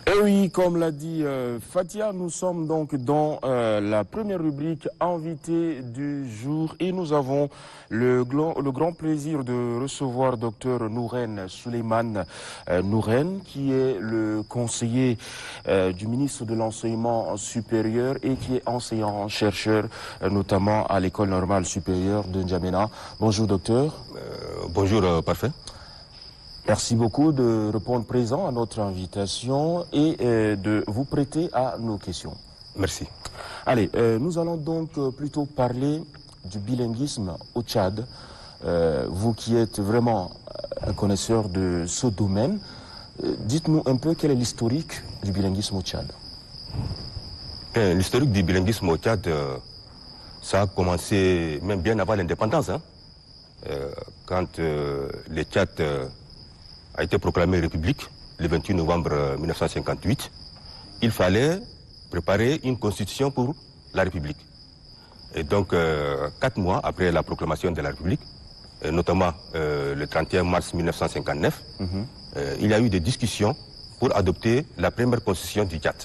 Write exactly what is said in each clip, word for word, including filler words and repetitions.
Et oui, comme l'a dit euh, Fatia, nous sommes donc dans euh, la première rubrique invité du jour et nous avons le, le grand plaisir de recevoir Dr Nouren Souleymane euh, Nouren, qui est le conseiller euh, du ministre de l'Enseignement supérieur et qui est enseignant-chercheur, euh, notamment à l'École normale supérieure de N'Djamena. Bonjour docteur. Euh, bonjour, euh, parfait. Merci beaucoup de répondre présent à notre invitation et euh, de vous prêter à nos questions. Merci. Allez, euh, nous allons donc euh, plutôt parler du bilinguisme au Tchad. Euh, vous qui êtes vraiment un connaisseur de ce domaine, euh, dites-nous un peu quel est l'historique du bilinguisme au Tchad. L'historique du bilinguisme au Tchad, euh, ça a commencé même bien avant l'indépendance. Hein. Euh, quand euh, le Tchad euh, a été proclamé république le vingt-huit novembre mille neuf cent cinquante-huit, il fallait préparer une constitution pour la République. Et donc, euh, quatre mois après la proclamation de la République, et notamment euh, le trente et un mars mille neuf cent cinquante-neuf, mm-hmm. euh, il y a eu des discussions pour adopter la première constitution du Tchad.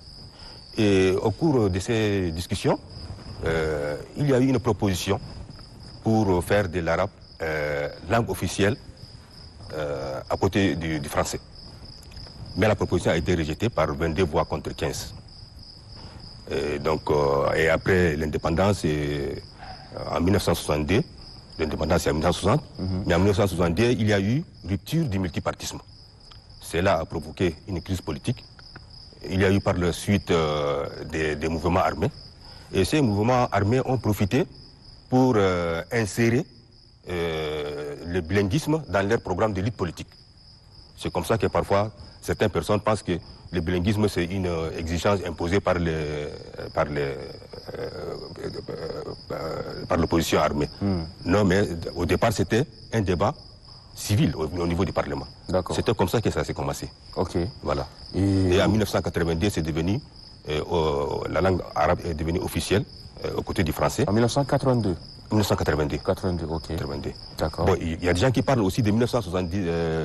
Et au cours de ces discussions, euh, il y a eu une proposition pour faire de l'arabe euh, langue officielle Euh, à côté du, du français. Mais la proposition a été rejetée par vingt-deux voix contre quinze. Et, donc, euh, et après l'indépendance, euh, en mille neuf cent soixante-deux, l'indépendance c'est en mille neuf cent soixante, mm-hmm. mais en mille neuf cent soixante-deux, il y a eu rupture du multipartisme. Cela a provoqué une crise politique. Il y a eu par la suite euh, des, des mouvements armés. Et ces mouvements armés ont profité pour euh, insérer Euh, le bilinguisme dans leur programme de lutte politique. C'est comme ça que parfois certaines personnes pensent que le bilinguisme c'est une euh, exigence imposée par les, par les, euh, euh, par l'opposition armée. Mm. Non, mais au départ c'était un débat civil au, au niveau du Parlement. C'était comme ça que ça s'est commencé. Ok. Voilà. Et, Et en mille neuf cent quatre-vingt-deux, c'est devenu euh, euh, la langue arabe est devenue officielle euh, aux côtés du français. En mille neuf cent quatre-vingt-deux. mille neuf cent quatre-vingt-deux. quatre-vingt-deux, ok. quatre-vingt-deux. D'accord. Bon, il y a des gens qui parlent aussi de mille neuf cent soixante-dix-huit,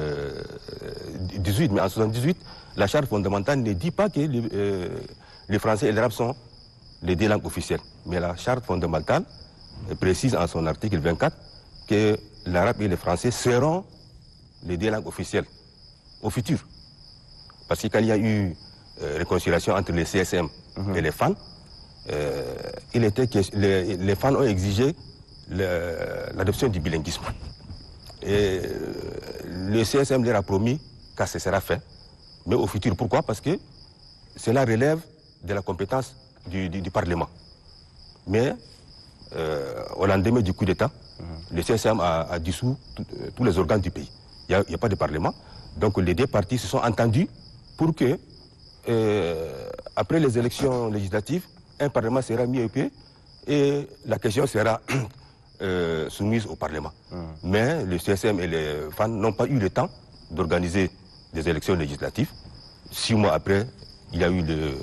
mais en soixante-dix-huit, la charte fondamentale ne dit pas que les, euh, les français et l'arabe sont les deux langues officielles. Mais la charte fondamentale précise en son article vingt-quatre que l'arabe et le français seront les deux langues officielles au futur. Parce que quand il y a eu euh, réconciliation entre les C S M mm-hmm. et les F A N, euh, il était que les, les F A N ont exigé l'adoption du bilinguisme. Et le C S M leur a promis que ce sera fait, mais au futur. Pourquoi? Parce que cela relève de la compétence du, du, du Parlement. Mais euh, au lendemain du coup d'État, mm-hmm. le C S M a, a dissous tous les organes du pays. Il n'y a, a pas de Parlement. Donc les deux partis se sont entendus pour que, euh, après les élections législatives, un Parlement sera mis au pied et la question sera euh, soumise au Parlement. Mmh. Mais le C S M et les F A N n'ont pas eu le temps d'organiser des élections législatives. Six mois après, il y a eu le, euh,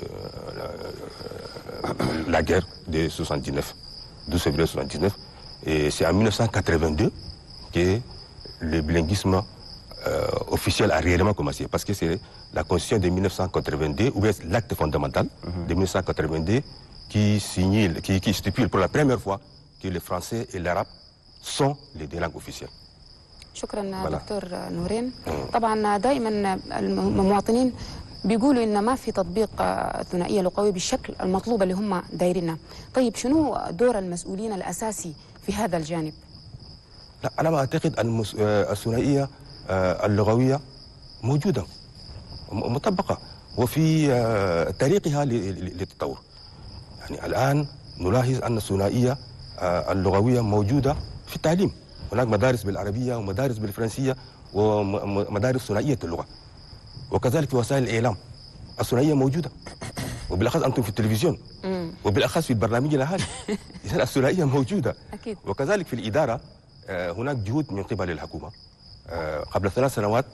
la, la guerre de soixante-dix-neuf, douze février soixante-dix-neuf. Et c'est en mille neuf cent quatre-vingt-deux que le bilinguisme euh, officiel a réellement commencé. Parce que c'est la Constitution de mille neuf cent quatre-vingt-deux, ou bien l'acte fondamental mmh. de mille neuf cent quatre-vingt-deux, qui, signe, qui, qui stipule pour la première fois que le français et l'arabe sont les deux langues officielles. شكرا دكتور نورين. طبعا دائما المواطنين بيقولوا ان ما في تطبيق الثنائيه اللغويه بالشكل المطلوب اللي هم دايرينه. طيب شنو دور المسؤولين الاساسي في هذا الجانب؟ لا انا ما اعتقد ان الثنائيه اللغويه موجوده مطبقه وفي طريقها للتطور. يعني الآن نلاحظ أن الثنائية اللغوية موجودة في التعليم. هناك مدارس بالعربية ومدارس بالفرنسية ومدارس ثنائية اللغة. وكذلك في وسائل الإعلام الثنائية موجودة. وبالأخص أنتم في التلفزيون وبالأخص في البرنامج الأهالي. إذن الثنائية موجودة. أكيد. وكذلك في الإدارة هناك جهود من قبل الحكومة. قبل ثلاث سنوات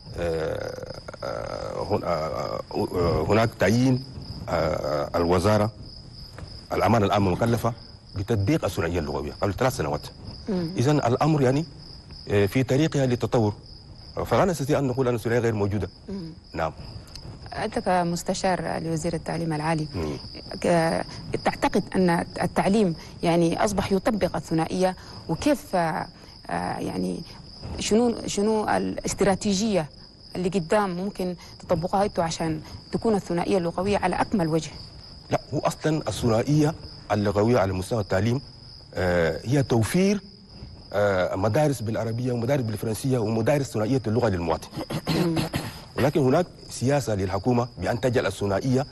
هناك تعيين الوزارة الأمانة العامة المكلفة بتطبيق الثنائية اللغوية قبل ثلاث سنوات. إذن الأمر يعني في طريقها للتطور. فلا نستطيع أن نقول أن الثنائية غير موجودة. مم. نعم. أنت كمستشار لوزير التعليم العالي تعتقد أن التعليم يعني أصبح يطبق الثنائية، وكيف يعني شنو شنو الاستراتيجية اللي قدام ممكن تطبقوها أنتوا عشان تكون الثنائية اللغوية على أكمل وجه؟ لا، هو أصلا الثنائية اللغوية على مستوى التعليم هي توفير مدارس بالعربية ومدارس بالفرنسية ومدارس ثنائية اللغة للمواطن. ولكن هناك سياسة للحكومة بأن تجعل الثنائية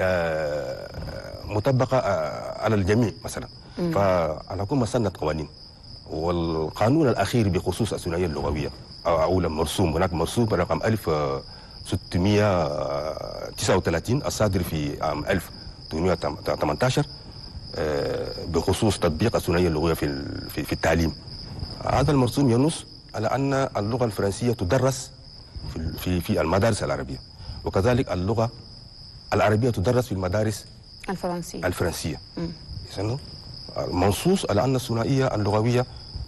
مطبقة على الجميع مثلا. فالحكومة سنت قوانين، والقانون الأخير بخصوص الثنائية اللغوية أو مرسوم، هناك مرسوم رقم ألف وستمئة وتسعة وثلاثين الصادر في عام ألف وثمانمئة وثمانية عشر بخصوص تطبيق الثنائية اللغوية في في التعليم. هذا المرسوم ينص على أن اللغة الفرنسية تدرس في في في المدارس العربية، وكذلك اللغة العربية تدرس في المدارس الفرنسية الفرنسية. إذن منصوص على أن الثنائية اللغوية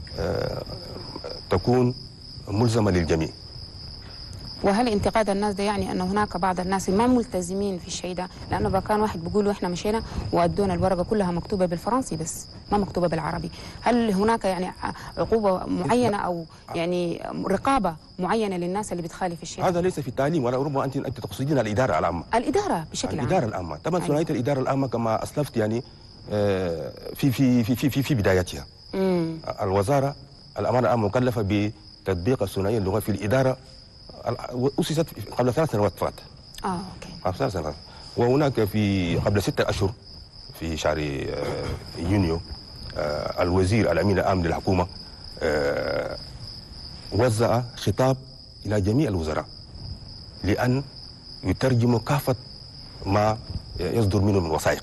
تكون ملزمة للجميع. وهل انتقاد الناس ده يعني أن هناك بعض الناس ما ملتزمين في الشيء ده؟ لأنه كان واحد بيقولوا إحنا مشينا وأدونا الورقة كلها مكتوبة بالفرنسي بس ما مكتوبة بالعربي. هل هناك يعني عقوبة معينة أو يعني رقابة معينة للناس اللي بتخالف الشيء ده؟ هذا ليس في التعليم، ولا ربما أنت أنت تقصدين الإدارة العامة. الإدارة بشكل عام. الإدارة العامة طبعا. ثنائية أيوة. الإدارة العامة كما أسلفت يعني في في في في في, في بدايتها. مم. الوزارة الأمانة العامة مكلفة بتطبيق الثنائية اللغوية في الإدارة، أسست قبل ثلاث سنوات فقط. اه اوكي. قبل ثلاث سنوات. وهناك في قبل ستة أشهر في شهر يونيو الوزير الأمين العام للحكومة وزع خطاب إلى جميع الوزراء لأن يترجموا كافة ما يصدر منه من وثائق.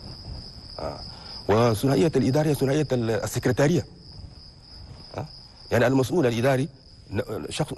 وثنائية الإدارة هي ثنائية السكرتارية. يعني المسؤول الإداري شخص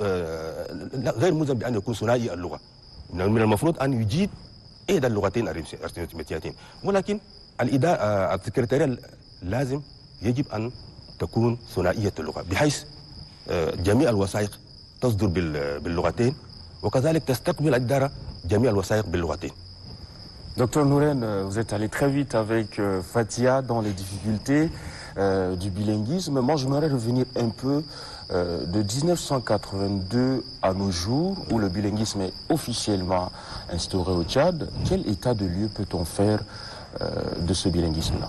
غير ملزم بأن يكون ثنائي اللغة، من المفروض أن يجيد إحدى اللغتين الرسميتين، ولكن الإدارة السكرتارية لازم يجب أن تكون ثنائية اللغة بحيث جميع الوثائق تصدر باللغتين، وكذلك تستقبل الإدارة جميع الوثائق باللغتين. Docteur Nouren, vous êtes allé très vite avec euh, Fatia dans les difficultés euh, du bilinguisme. Moi, j'aimerais revenir un peu euh, de mille neuf cent quatre-vingt-deux à nos jours, où le bilinguisme est officiellement instauré au Tchad. Quel état de lieu peut-on faire euh, de ce bilinguisme-là?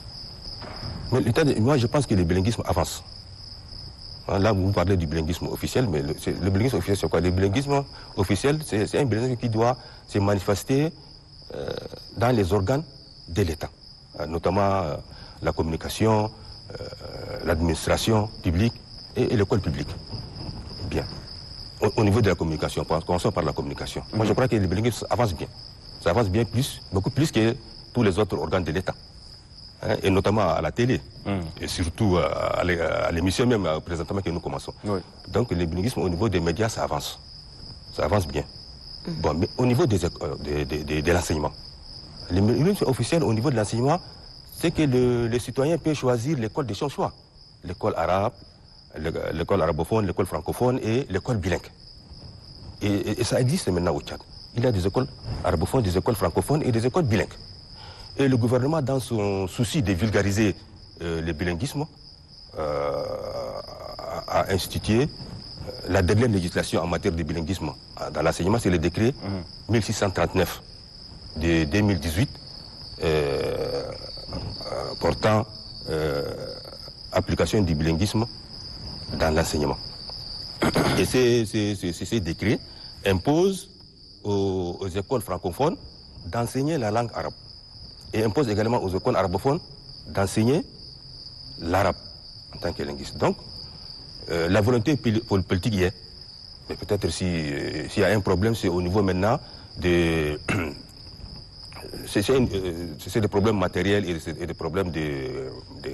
Mais l'état de, moi, je pense que le bilinguisme avance. Là, vous parlez du bilinguisme officiel, mais le, le bilinguisme officiel, c'est quoi? Le bilinguisme officiel, c'est un bilinguisme qui doit se manifester euh, dans les organes de l'État, euh, notamment euh, la communication, euh, l'administration publique et, et l'école publique. Bien. Au, au niveau de la communication, commençons par la communication. Mm-hmm. Moi, je crois que le bilinguisme avance bien. Ça avance bien plus, beaucoup plus que tous les autres organes de l'État. Hein, et notamment à la télé, mm. et surtout à l'émission même présentement que nous commençons. Oui. Donc le bilinguisme au niveau des médias, ça avance. Ça avance bien. Mm. Bon, mais au niveau des, de, de, de, de l'enseignement, le bilinguisme officiel au niveau de l'enseignement, c'est que le, les citoyens peuvent choisir l'école de son choix. L'école arabe, l'école arabophone, l'école francophone et l'école bilingue. Et, et, et ça existe maintenant au Tchad. Il y a des écoles arabophones, des écoles francophones et des écoles bilingues. Et le gouvernement, dans son souci de vulgariser euh, le bilinguisme, euh, a, a institué euh, la dernière législation en matière de bilinguisme dans l'enseignement, c'est le décret mmh. mille six cent trente-neuf de deux mille dix-huit euh, portant euh, application du bilinguisme dans l'enseignement. Et ces, ces, ces, ces décrets imposent aux, aux écoles francophones d'enseigner la langue arabe. Et impose également aux écoles arabophones d'enseigner l'arabe en tant que linguiste. Donc, euh, la volonté politique y est. Mais peut-être si, euh, s'il y a un problème, c'est au niveau maintenant de... c'est euh, des problèmes matériels et, et des problèmes de, de,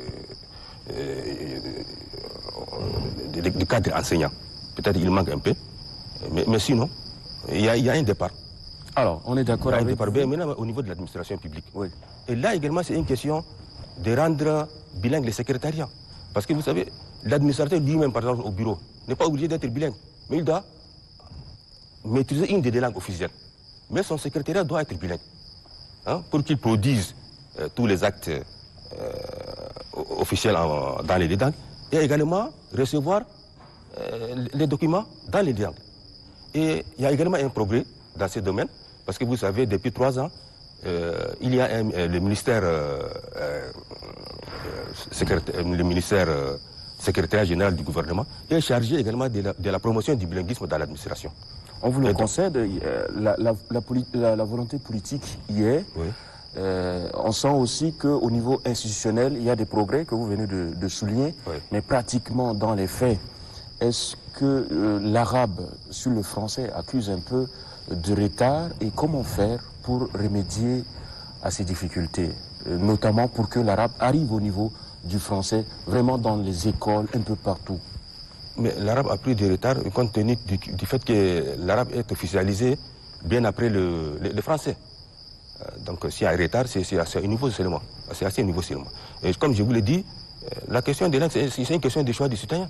euh, de, de, de cadre enseignant. Peut-être qu'il manque un peu. Mais, mais sinon, il y, y a un départ. Alors, on est d'accord avec vous. Maintenant, au niveau de l'administration publique. Oui. Et là également, c'est une question de rendre bilingue les secrétariats. Parce que vous savez, l'administrateur lui-même, par exemple, au bureau, n'est pas obligé d'être bilingue. Mais il doit maîtriser une des deux langues officielles. mais son secrétariat doit être bilingue, hein, pour qu'il produise euh, tous les actes euh, officiels en, dans les deux langues, et également recevoir euh, les documents dans les deux langues. Et il y a également un progrès dans ce domaine, parce que vous savez, depuis trois ans, euh, il y a un, le ministère, euh, euh, secrétaire, le ministère euh, secrétaire général du gouvernement est chargé également de la, de la promotion du bilinguisme dans l'administration. On vous le concède, euh, la, la, la, la, la volonté politique y est. Oui. Euh, on sent aussi qu'au niveau institutionnel, il y a des progrès que vous venez de, de souligner, oui. Mais pratiquement dans les faits, est-ce que euh, l'arabe sur le français accuse un peu de retard et comment faire pour remédier à ces difficultés, euh, notamment pour que l'arabe arrive au niveau du français, vraiment dans les écoles, un peu partout? Mais l'arabe a pris du retard compte tenu du, du fait que l'arabe est officialisé bien après le, le, le français. Euh, donc s'il y a un retard, c'est à ce niveau seulement. C'est à ce niveau seulement. Et comme je vous l'ai dit, la question des langues, c'est une question de choix du citoyen.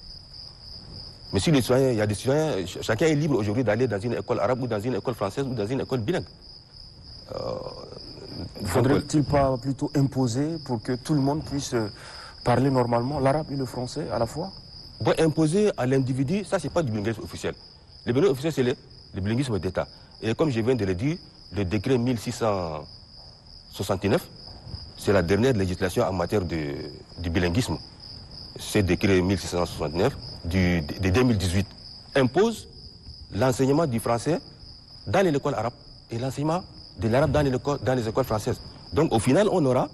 Mais si les citoyens, il y a des citoyens, chacun est libre aujourd'hui d'aller dans une école arabe ou dans une école française ou dans une école bilingue. Euh, ne faudrait-il pas plutôt imposer pour que tout le monde puisse parler normalement l'arabe et le français à la fois? Bon, imposer à l'individu, ça c'est pas du bilinguisme officiel. Le bilinguisme officiel c'est le, le bilinguisme d'État. Et comme je viens de le dire, le décret mille six cent soixante-neuf, c'est la dernière législation en matière de, du bilinguisme. Ce décret mille six cent soixante-neuf du, de deux mille dix-huit impose l'enseignement du français dans les écoles arabes et l'enseignement de l'arabe dans les, dans les écoles françaises. Donc au final, on aura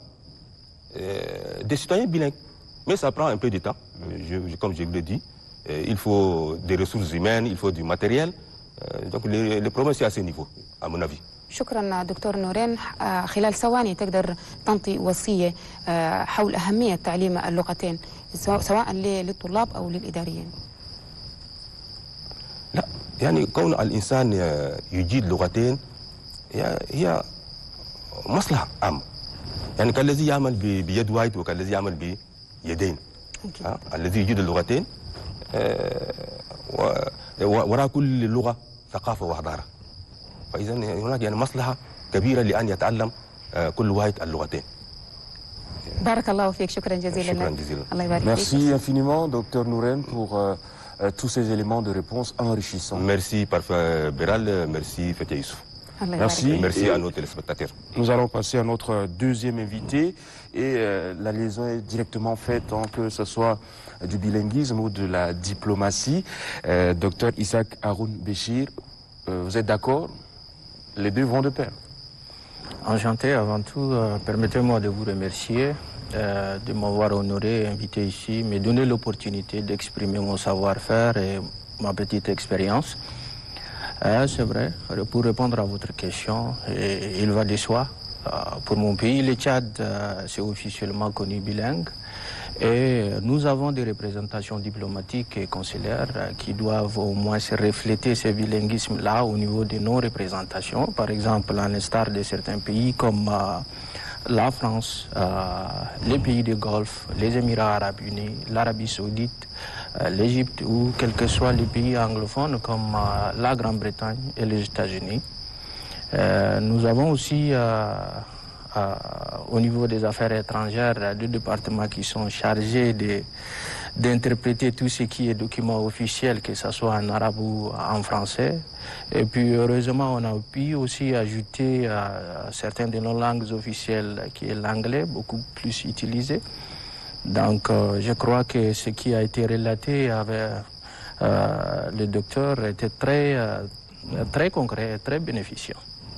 euh, des citoyens bilingues. Mais ça prend un peu de temps, je, comme je vous l'ai dit. Euh, il faut des ressources humaines, il faut du matériel. Euh, donc le, le problème c'est à ce niveau, à mon avis. شكرا دكتور نورين. خلال ثواني تقدر تنطي وصية حول أهمية تعليم اللغتين سواء للطلاب أو للإداريين؟ لا يعني كون الإنسان يجيد لغتين هي مصلحة عامة. يعني كالذي يعمل بيد واحد وكالذي يعمل بيدين. الذي يجيد اللغتين وراء كل لغة ثقافة وحضارة. فإذا هناك يعني مصلحة كبيرة لأن يتعلم كل واحد اللغتين. بارك الله فيك. شكرا جزيلا. شكرا جزيلا. الله يبارك فيك. Merci infiniment, docteur Nouren, pour euh, euh, tous ces éléments de réponse enrichissants. Merci, parfait Béral. Merci, Fatia Youssouf. Merci. Merci à nos téléspectateurs. Nous allons passer à notre deuxième invité et euh, la liaison est directement faite, hein, que ce soit du bilinguisme ou de la diplomatie. Euh, docteur Isaac Haroun Béchir, euh, vous êtes d'accord? Les deux vont de pair. Enchanté, avant tout, euh, permettez-moi de vous remercier euh, de m'avoir honoré, invité ici, me donner l'opportunité d'exprimer mon savoir-faire et ma petite expérience. Euh, C'est vrai, pour répondre à votre question, et, il va de soi. Euh, pour mon pays, le Tchad, euh, c'est officiellement connu bilingue. Et nous avons des représentations diplomatiques et consulaires euh, qui doivent au moins refléter ce bilinguisme-là au niveau de nos représentations. Par exemple, à l'instar de certains pays comme euh, la France, euh, les pays du Golfe, les Émirats arabes unis, l'Arabie saoudite, euh, l'Égypte ou quels que soient les pays anglophones comme euh, la Grande-Bretagne et les États-Unis. Euh, nous avons aussi euh, euh, au niveau des affaires étrangères deux départements qui sont chargés de, d'interpréter tout ce qui est document officiel, que ce soit en arabe ou en français. Et puis heureusement, on a pu aussi ajouter euh, certaines de nos langues officielles, qui est l'anglais, beaucoup plus utilisé. Donc euh, je crois que ce qui a été relaté avec euh, le docteur était très, euh, très concret et très bénéficiant.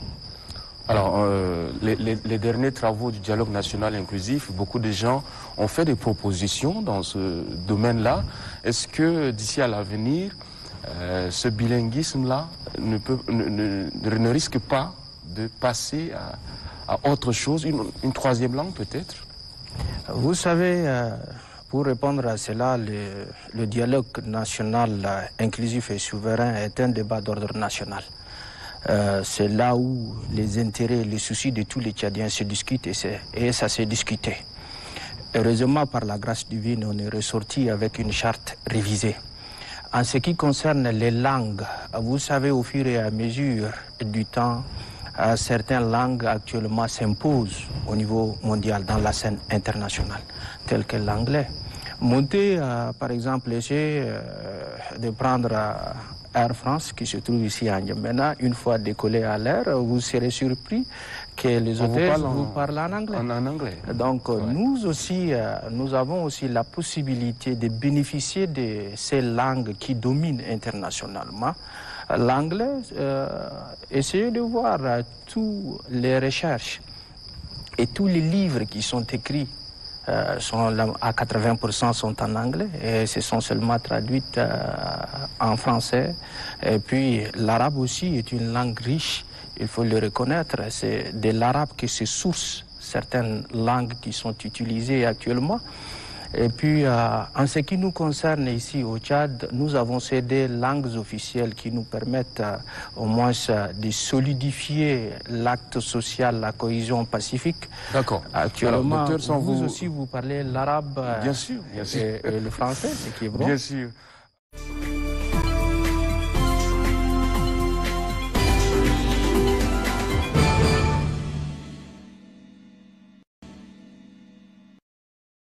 Alors, euh, les, les, les derniers travaux du dialogue national inclusif, beaucoup de gens ont fait des propositions dans ce domaine-là. Est-ce que d'ici à l'avenir, euh, ce bilinguisme-là ne, peut, ne, ne, ne risque pas de passer à, à autre chose, une, une troisième langue peut-être? Vous savez, euh, pour répondre à cela, le, le dialogue national euh, inclusif et souverain est un débat d'ordre national. Euh, c'est là où les intérêts, les soucis de tous les Tchadiens se discutent et, et ça s'est discuté. Heureusement, par la grâce divine, on est ressorti avec une charte révisée. en ce qui concerne les langues, vous savez, au fur et à mesure du temps, euh, certaines langues actuellement s'imposent au niveau mondial dans la scène internationale, telles que l'anglais. Monter, euh, par exemple, essayer euh, de prendre euh, Air France, qui se trouve ici à N'Djamena, une fois décollé à l'air, vous serez surpris que les hôtesses vous, vous parlent en anglais. En, en anglais. Donc ouais. nous aussi, euh, nous avons aussi la possibilité de bénéficier de ces langues qui dominent internationalement. L'anglais, euh, essayez de voir euh, toutes les recherches et tous les livres qui sont écrits Euh, sont, à quatre-vingts pour cent sont en anglais et se sont seulement traduites euh, en français. Et puis l'arabe aussi est une langue riche, il faut le reconnaître. C'est de l'arabe que se sourcent certaines langues qui sont utilisées actuellement. Et puis, euh, en ce qui nous concerne ici au Tchad, nous avons ces deux langues officielles qui nous permettent euh, au moins euh, de solidifier l'acte social, la cohésion pacifique. D'accord. Actuellement, Alors, docteur, sans vous, vous aussi, vous parlez l'arabe bien sûr, bien sûr. Et, et le français, ce qui est bon. Bien sûr.